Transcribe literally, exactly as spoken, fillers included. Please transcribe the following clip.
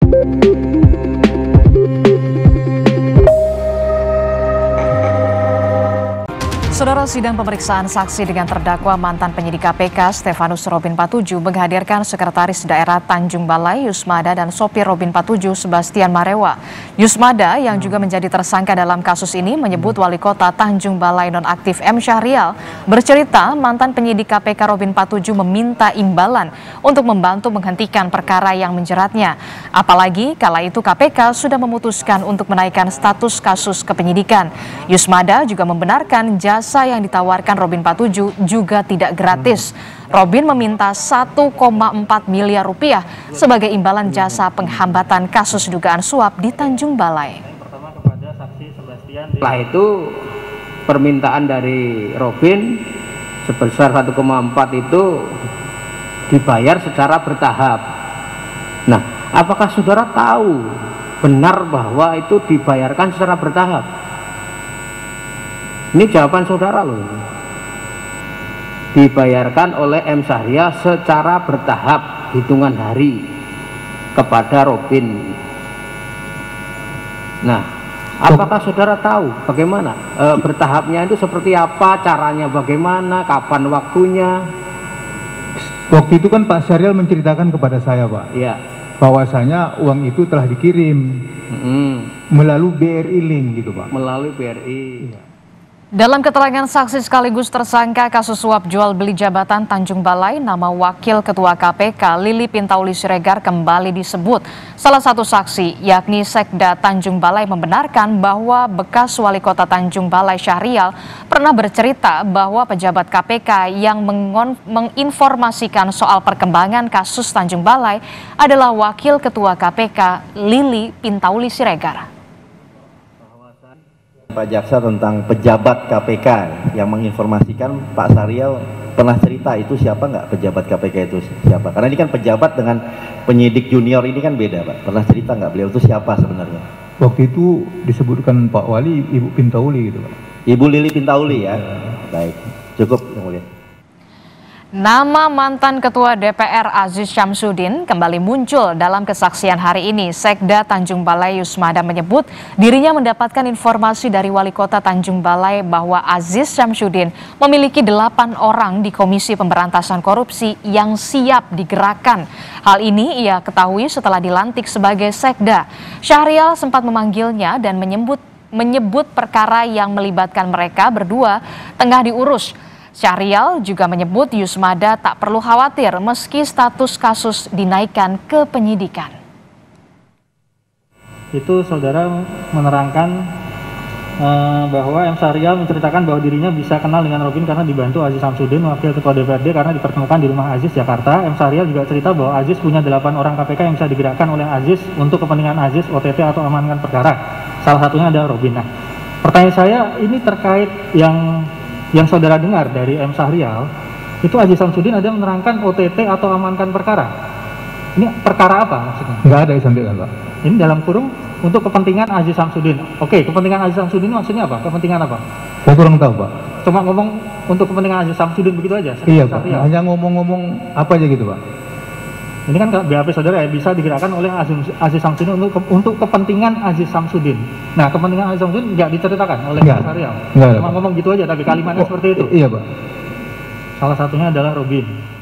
Saudara, sidang pemeriksaan saksi dengan terdakwa mantan penyidik K P K Stefanus Robin Patuju menghadirkan Sekretaris Daerah Tanjung Balai Yusmada dan sopir Robin Patuju Sebastian Marewa. Yusmada yang juga menjadi tersangka dalam kasus ini menyebut Wali Kota Tanjung Balai nonaktif M. Syahrial bercerita mantan penyidik K P K Robin Patuju meminta imbalan untuk membantu menghentikan perkara yang menjeratnya. Apalagi kala itu K P K sudah memutuskan untuk menaikkan status kasus kepenyidikan. Yusmada juga membenarkan jasa yang ditawarkan Robin Patuju juga tidak gratis. Robin meminta satu koma empat miliar rupiah sebagai imbalan jasa penghambatan kasus dugaan suap di Tanjung Balai. Pertama kepada saksi Sebastian. Setelah itu permintaan dari Robin sebesar satu koma empat itu dibayar secara bertahap. Nah, apakah saudara tahu benar bahwa itu dibayarkan secara bertahap? Ini jawaban saudara loh. Dibayarkan oleh M. Syahrial secara bertahap hitungan hari kepada Robin. Nah, apakah saudara tahu bagaimana e, bertahapnya itu seperti apa, caranya bagaimana, kapan waktunya? Waktu itu kan Pak Syahrial menceritakan kepada saya, Pak, ya, bahwasanya uang itu telah dikirim mm-hmm. melalui B R I Link gitu, Pak. Melalui B R I. Ya. Dalam keterangan saksi sekaligus tersangka kasus suap jual beli jabatan Tanjung Balai, nama Wakil Ketua K P K Lili Pintauli Siregar kembali disebut. Salah satu saksi, yakni Sekda Tanjung Balai, membenarkan bahwa bekas Wali Kota Tanjung Balai Syahrial pernah bercerita bahwa pejabat K P K yang menginformasikan soal perkembangan kasus Tanjung Balai adalah Wakil Ketua K P K Lili Pintauli Siregar. Pak Jaksa tentang pejabat K P K yang menginformasikan Pak Syahrial pernah cerita itu siapa nggak pejabat K P K itu siapa? Karena ini kan pejabat dengan penyidik junior ini kan beda, Pak. Pernah cerita nggak beliau itu siapa sebenarnya? Waktu itu disebutkan Pak Wali Ibu Pintauli gitu, Pak. Ibu Lili Pintauli ya. Baik, cukup yang mulia. Nama mantan Ketua D P R Aziz Syamsuddin kembali muncul dalam kesaksian hari ini. Sekda Tanjung Balai Yusmada menyebut dirinya mendapatkan informasi dari Wali Kota Tanjung Balai bahwa Aziz Syamsuddin memiliki delapan orang di Komisi Pemberantasan Korupsi yang siap digerakkan. Hal ini ia ketahui setelah dilantik sebagai Sekda. Syahrial sempat memanggilnya dan menyebut, menyebut perkara yang melibatkan mereka berdua tengah diurus. Syahrial juga menyebut Yusmada tak perlu khawatir meski status kasus dinaikkan ke penyidikan. Itu saudara menerangkan uh, bahwa M. Syahrial menceritakan bahwa dirinya bisa kenal dengan Robin karena dibantu Aziz Syamsuddin, Wakil Ketua D P R D, karena dipertemukan di rumah Aziz, Jakarta. M. Syahrial juga cerita bahwa Aziz punya delapan orang K P K yang bisa digerakkan oleh Aziz untuk kepentingan Aziz, O T T atau amankan perkara. Salah satunya adalah Robin. Nah, pertanyaan saya ini terkait yang yang saudara dengar dari M. Syahrial, itu Aziz Syamsuddin ada menerangkan O T T atau amankan perkara. Ini perkara apa maksudnya? Nggak ada disampaikan, Pak. Ini dalam kurung untuk kepentingan Aziz Syamsuddin. Oke, kepentingan Aziz Syamsuddin maksudnya apa? Kepentingan apa? Saya kurang tahu, Pak. Cuma ngomong untuk kepentingan Aziz Syamsuddin begitu aja? Iya, Pak. Hanya ngomong-ngomong apa aja gitu, Pak. Ini kan B A P saudara ya, bisa digerakkan oleh Aziz, Aziz Syamsuddin untuk untuk kepentingan Aziz Syamsuddin. Nah, kepentingan Aziz Syamsuddin nggak diceritakan oleh Pak Syahrial. Cuma ngomong gitu aja, tapi kalimatnya oh, seperti itu. Iya, Pak. Salah satunya adalah Robin.